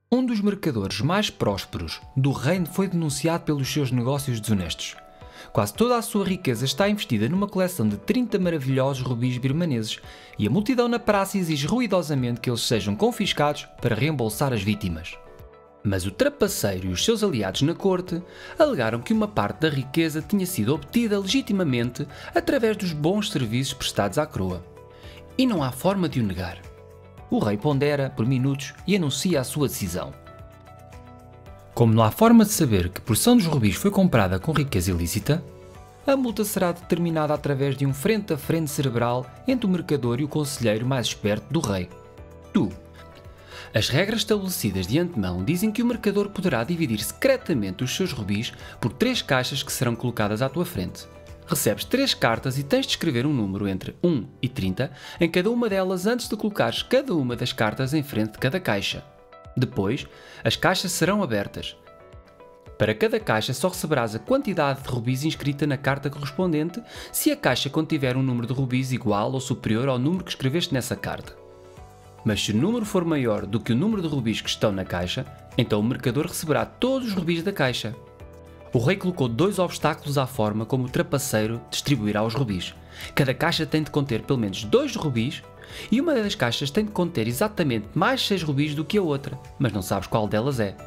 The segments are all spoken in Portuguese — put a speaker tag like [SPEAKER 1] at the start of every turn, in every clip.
[SPEAKER 1] Um dos mercadores mais prósperos do reino foi denunciado pelos seus negócios desonestos. Quase toda a sua riqueza está investida numa coleção de 30 maravilhosos rubis birmaneses e a multidão na praça exige ruidosamente que eles sejam confiscados para reembolsar as vítimas. Mas o trapaceiro e os seus aliados na corte alegaram que uma parte da riqueza tinha sido obtida legitimamente através dos bons serviços prestados à coroa. E não há forma de o negar. O rei pondera por minutos e anuncia a sua decisão. Como não há forma de saber que porção dos rubis foi comprada com riqueza ilícita, a multa será determinada através de um frente-a-frente cerebral entre o mercador e o conselheiro mais esperto do rei, tu. As regras estabelecidas de antemão dizem que o mercador poderá dividir secretamente os seus rubis por 3 caixas que serão colocadas à tua frente. Recebes 3 cartas e tens de escrever um número entre 1 e 30 em cada uma delas antes de colocares cada uma das cartas em frente de cada caixa. Depois, as caixas serão abertas. Para cada caixa só receberás a quantidade de rubis inscrita na carta correspondente se a caixa contiver um número de rubis igual ou superior ao número que escreveste nessa carta. Mas se o número for maior do que o número de rubis que estão na caixa, então o mercador receberá todos os rubis da caixa. O rei colocou 2 obstáculos à forma como o trapaceiro distribuirá os rubis. Cada caixa tem de conter pelo menos 2 rubis e uma das caixas tem de conter exatamente mais 6 rubis do que a outra, mas não sabes qual delas é.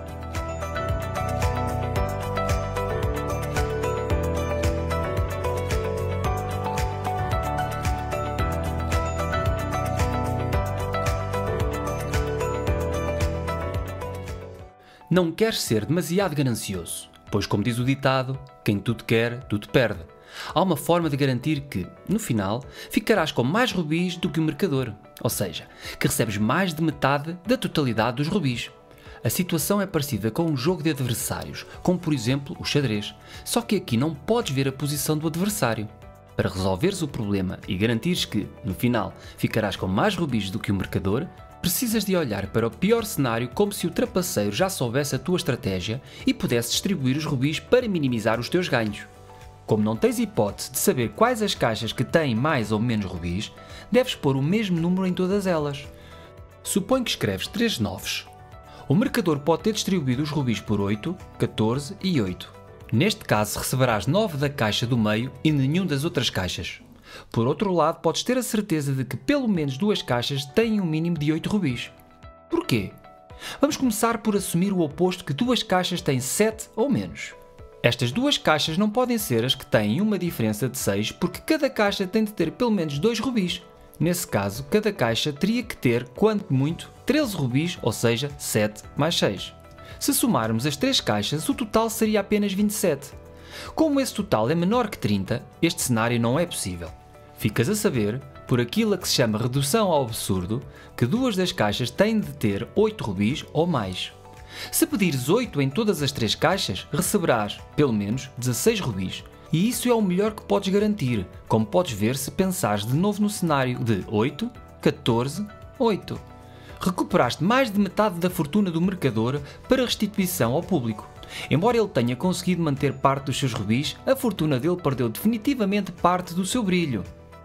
[SPEAKER 1] Não queres ser demasiado ganancioso, pois como diz o ditado, quem tudo quer, tudo perde. Há uma forma de garantir que, no final, ficarás com mais rubis do que o mercador, ou seja, que recebes mais de metade da totalidade dos rubis. A situação é parecida com um jogo de adversários, como por exemplo o xadrez, só que aqui não podes ver a posição do adversário. Para resolveres o problema e garantires que, no final, ficarás com mais rubis do que o mercador, precisas de olhar para o pior cenário como se o trapaceiro já soubesse a tua estratégia e pudesse distribuir os rubis para minimizar os teus ganhos. Como não tens hipótese de saber quais as caixas que têm mais ou menos rubis, deves pôr o mesmo número em todas elas. Supõe que escreves 3 9s. O mercador pode ter distribuído os rubis por 8, 14 e 8. Neste caso receberás 9 da caixa do meio e nenhum das outras caixas. Por outro lado, podes ter a certeza de que pelo menos 2 caixas têm um mínimo de 8 rubis. Porquê? Vamos começar por assumir o oposto, que 2 caixas têm 7 ou menos. Estas 2 caixas não podem ser as que têm uma diferença de 6, porque cada caixa tem de ter pelo menos 2 rubis. Nesse caso, cada caixa teria que ter, quanto muito, 13 rubis, ou seja, 7 mais 6. Se somarmos as 3 caixas, o total seria apenas 27. Como esse total é menor que 30, este cenário não é possível. Ficas a saber, por aquilo a que se chama redução ao absurdo, que 2 das caixas têm de ter 8 rubis ou mais. Se pedires 8 em todas as 3 caixas, receberás, pelo menos, 16 rubis. E isso é o melhor que podes garantir, como podes ver se pensares de novo no cenário de 8, 14, 8. Recuperaste mais de metade da fortuna do mercador para restituição ao público. Embora ele tenha conseguido manter parte dos seus rubis, a fortuna dele perdeu definitivamente parte do seu brilho.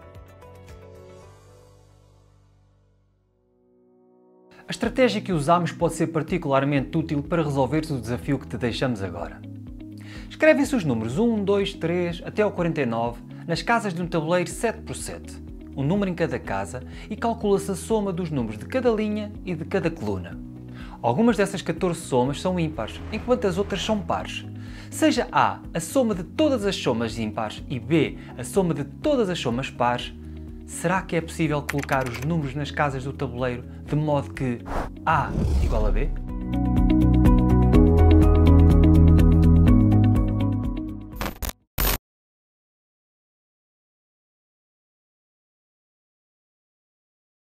[SPEAKER 1] A estratégia que usamos pode ser particularmente útil para resolveres o desafio que te deixamos agora. Escrevem-se os números 1, 2, 3 até ao 49 nas casas de um tabuleiro 7 por 7, um número em cada casa, e calcula-se a soma dos números de cada linha e de cada coluna. Algumas dessas 14 somas são ímpares, enquanto as outras são pares. Seja A a soma de todas as somas ímpares e B a soma de todas as somas pares, será que é possível colocar os números nas casas do tabuleiro de modo que A igual a B?